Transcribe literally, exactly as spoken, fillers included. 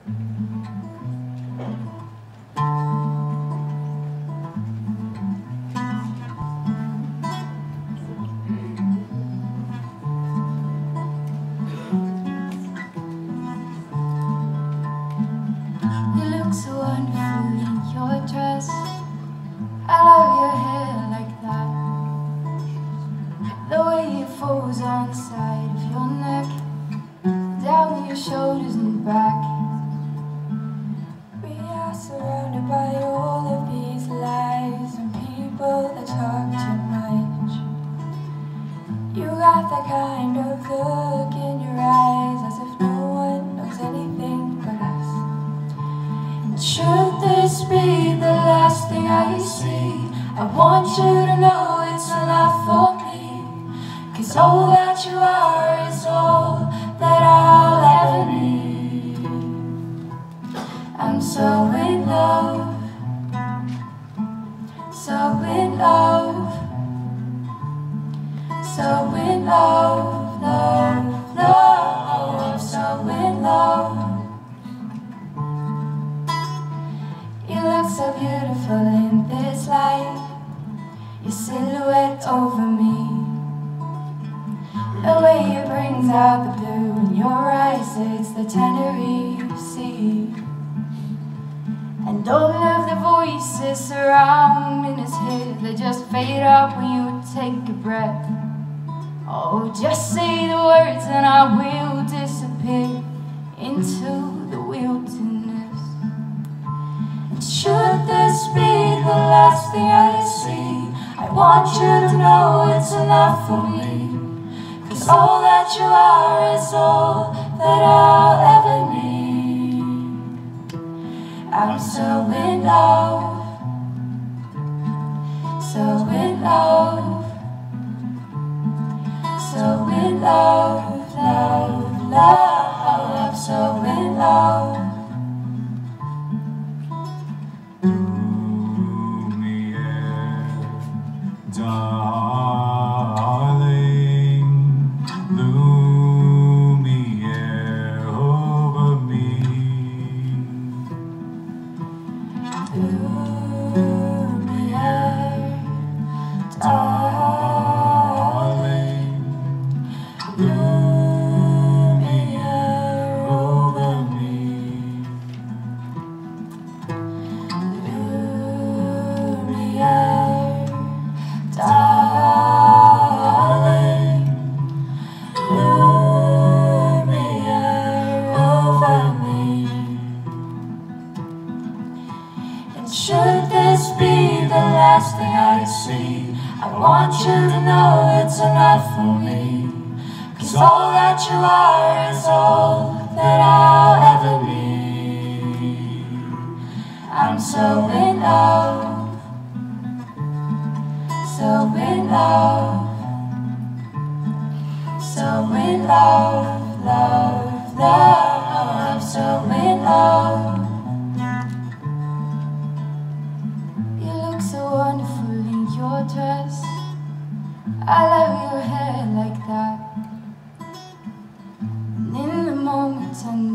You look so wonderful in your dress. I love your hair like that. The way it falls on the side of your neck, down your shoulders and back. We are surrounded by all of these lies and people that talk too much. You got that kind of look in your eyes, as if no one knows anything but us. And should this be the last thing I see, I want you to know it's enough for me. 'Cause all that you are is all that I'll ever need. I'm so in love, so in love, so in love, love, love, so in love. You look so beautiful in this light, your silhouette over me. The way it brings out the blue in your eyes, it's the Tenerife Sea. And all of the voices surrounding his head, they just fade out when you take a breath. Oh, just say the words and I will disappear into the wilderness. And should this be the last thing I see, I want you to know it's enough for me. 'Cause all that you are is all that I'll ever need. I'm so in love, so in love, so in love, love, love, so in love. Darling, Lumiere over me. Lumiere, darling, Lumiere over me. Lumiere, darling, Lumiere over me. And should this be the last thing I see, I want you to know it's enough for me. 'Cause all that you are is all that I'll ever need. I'm so in love, so in love, so in love, love, love, so in love. You look so wonderful in your dress. I love your hair like that. And in the moment I